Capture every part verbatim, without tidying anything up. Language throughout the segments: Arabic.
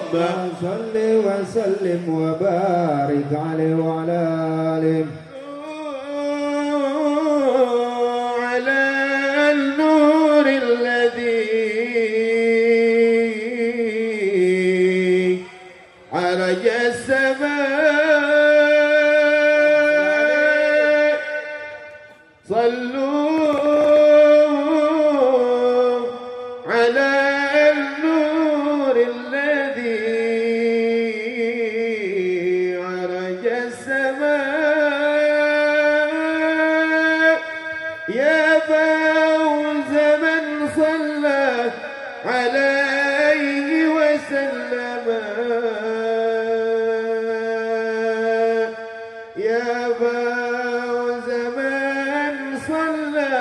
ربنا صل وسلم وبارك عليه وعلى آله على النور الذي عرج السماء صلوا على النور الذي عرج السماء يا فوز من صلى عليه وسلم يا فوز من صلى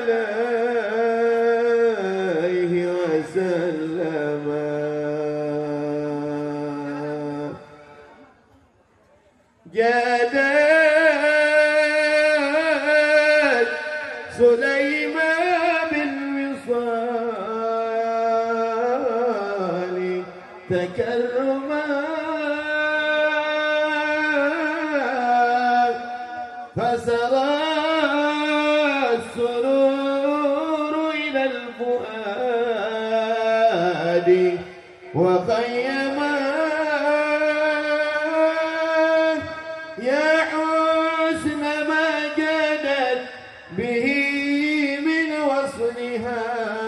عليه وسلم جادت سليمان بالوصال تكرما فسرى السرور إلى الفؤاد وخيما يا حسن ما جادت به من وصلها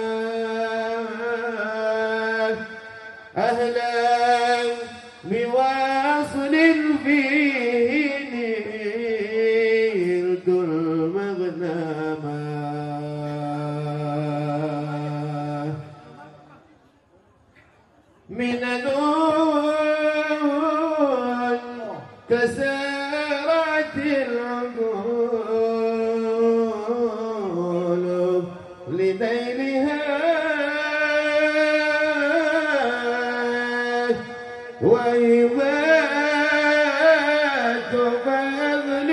أهلا بواصل فيه نلت المغنما من نور تسارعت العقول لنيلها وهبات فضل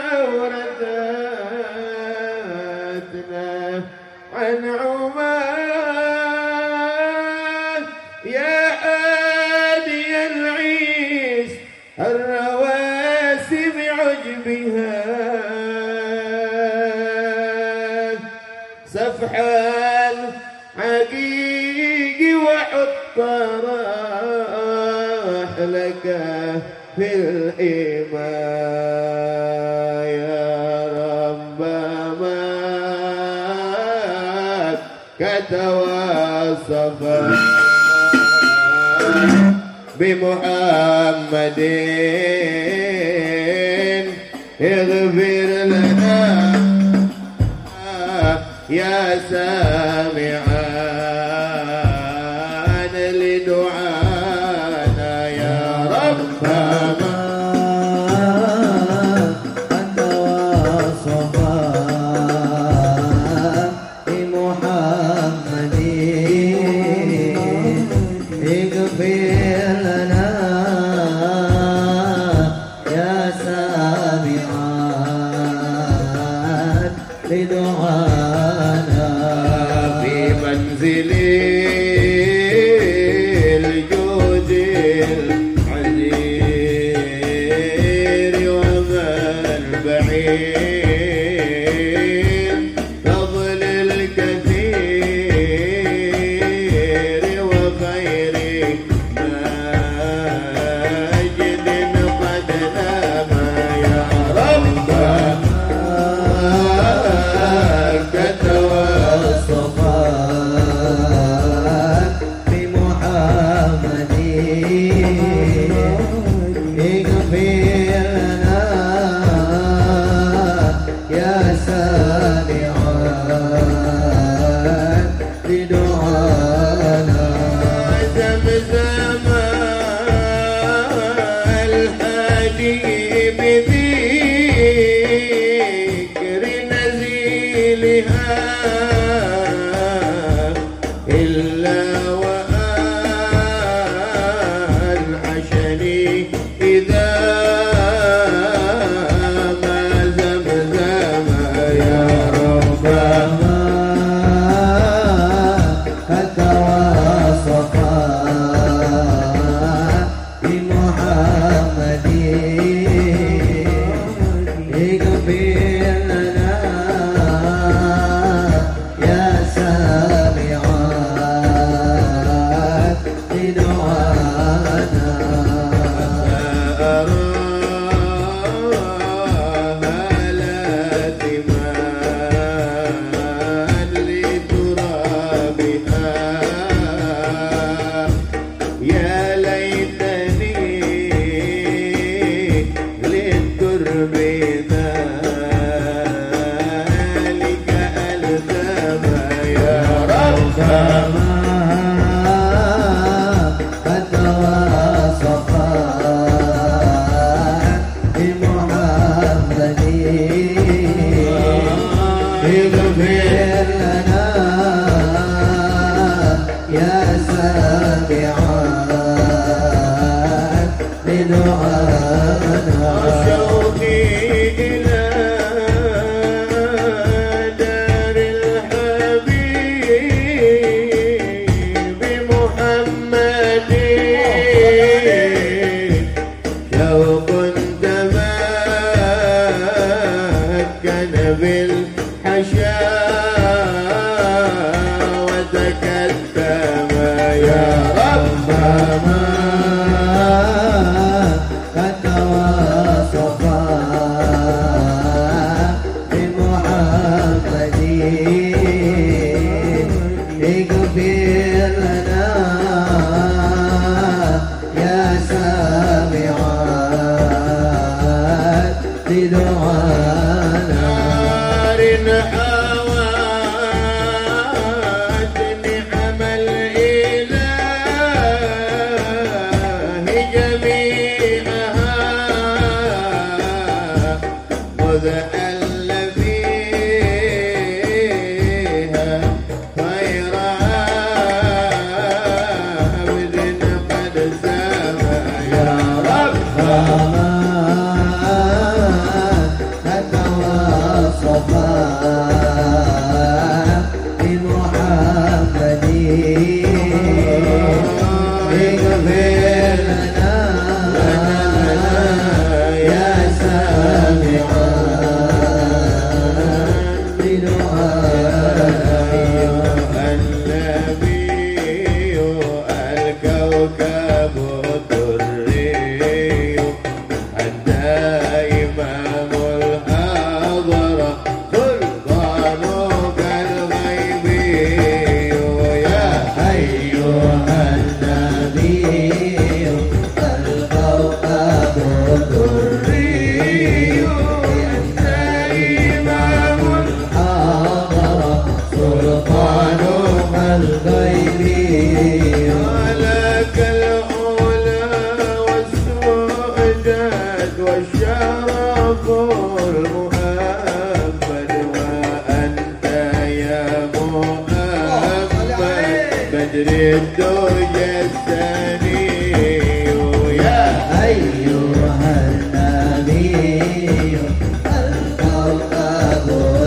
أوردتنا عن عمان يا هادي العيس الرواسي بعجبها سفحا حقيقي وحط راح لك في الإيمان يا رب ما كتواصف بمحمد اغفر لنا يا سامعا لدعانا يا ربنا أنت وصفا بمحمد اغفر لنا يا سامعا لدعانا في منزل الجود العزير والبعير فضل الكثير وخير ماجد قد نام يا ربنا كتواصفا بمحمد اغفر لنا يا سامعا لدعانا زمزم الهادي بذكر نزيلها إلا وأنعشني إذا ما زمزم يا ربنا كتواصفا محمد شوق تمكن بالحشا وتكتم يا رب ما قد وصفا بمحمد اغفر لنا يا سامعات بدعانا نار حوات نعم الإله جميعها مذ أل فيها خير عبد قد سما يا رب النبي الكوكب الدري حتى إمام الحضرة سلطانك الغيبي يا أيها النبي الكوكب الدري حتى إمام الحضرة سلطانك الغيبي ولك الأولى والسؤدد والشرف المؤبد وأنت يا محمد بدر الدجى الثاني يا أيها النبي الكوكب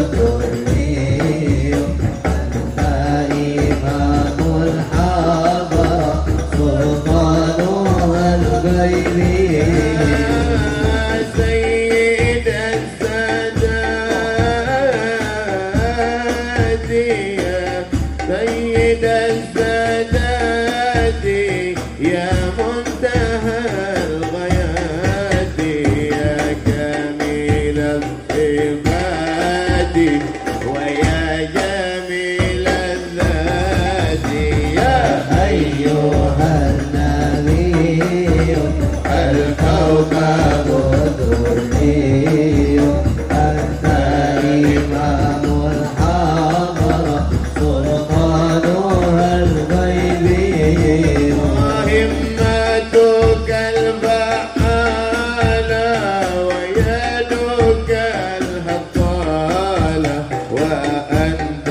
الدري أنت إمام الحضرة سلطانها الغيبي سيد السادات يا سيد السادات يا منتهى الغايات يا كامل الصفات ويا جميل الذات يا أيها النبي الكوكب الدري أنت إمام الحضرة سلطانها الغيبي وهمتك الفعالة ويدك الهطالة وأنت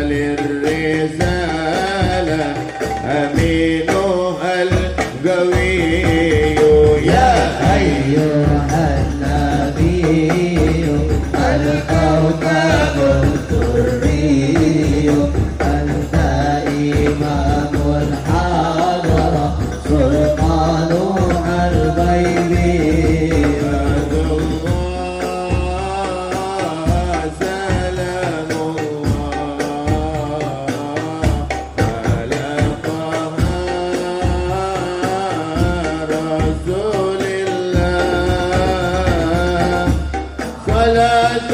للرسالة أمينها القوي يا أيها النبي الكوكب الدري أنت إمام الحضرة سلطانها الغيبي الله سلام الله على طه رسول الله صلاة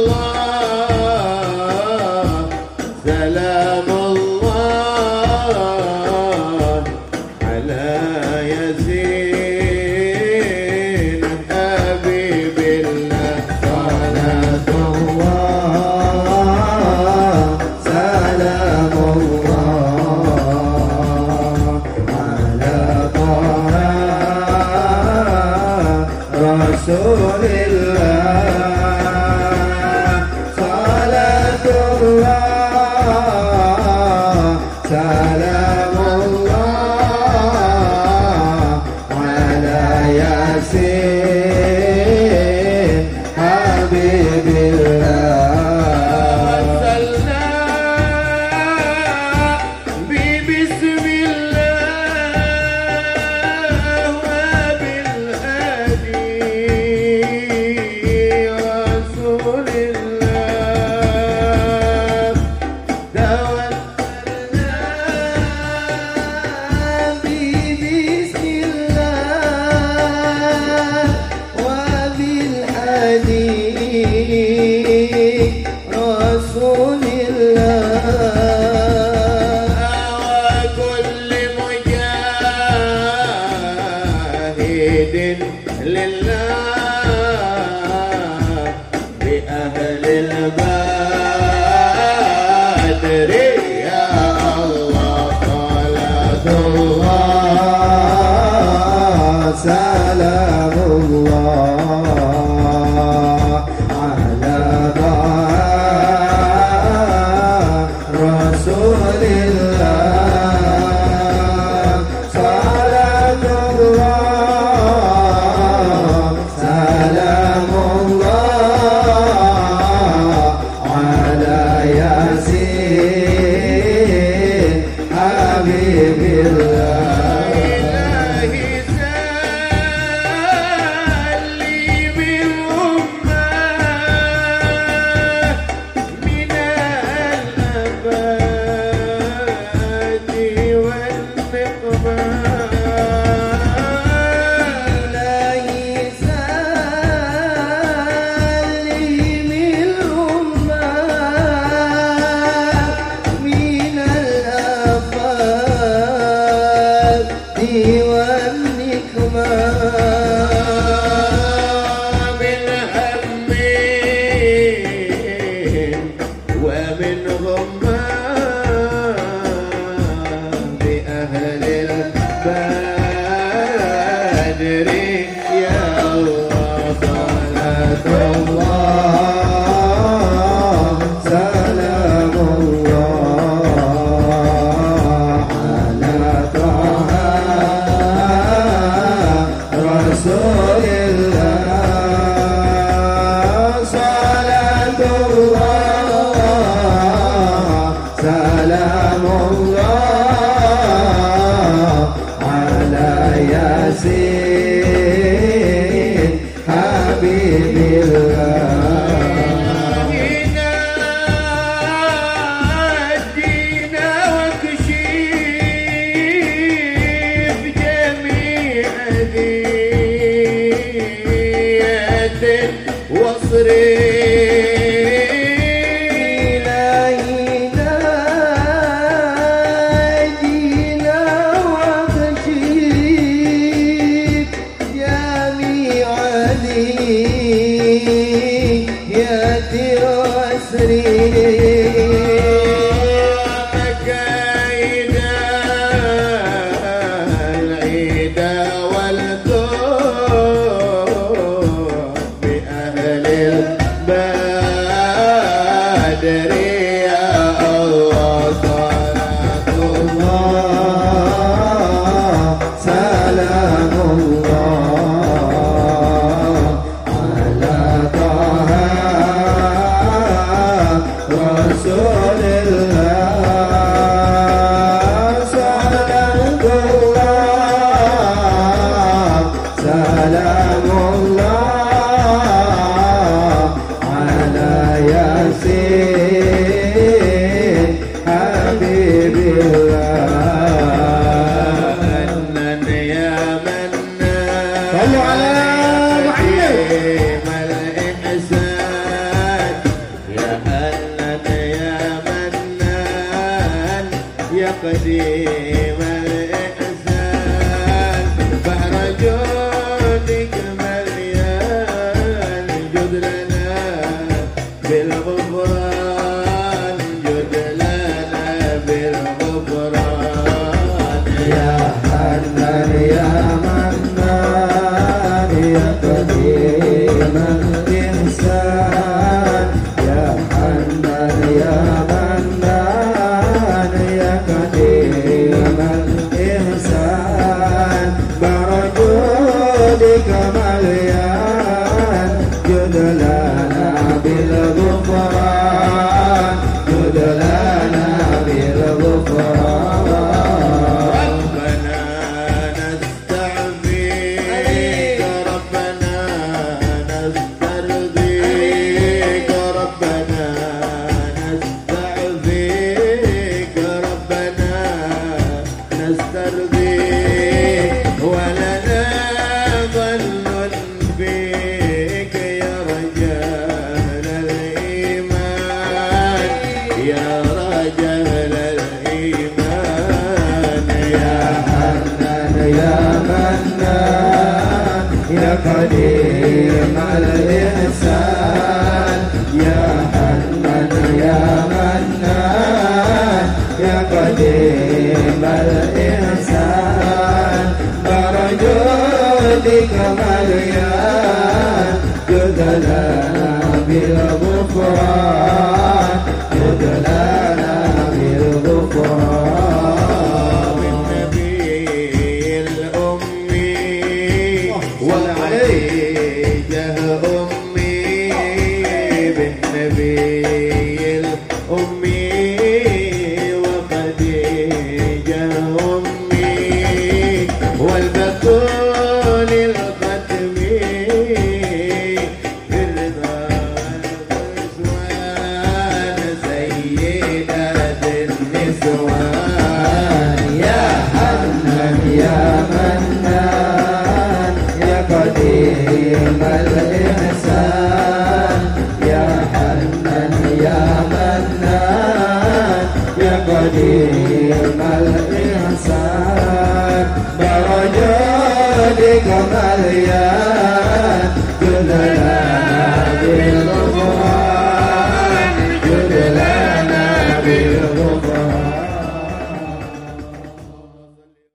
الله سلام الله على ياسين حبيب الله صلاة الله سلام الله على طه رسول الله صلاة الله سلام الله على ياسين حبيب الله وصلنا ببسم الله يا منان يا قديم الإحسان يا حنان يا منان يا قديم الإحسان برجولك مليان جد لنا بالغفران جد لنا بالغفران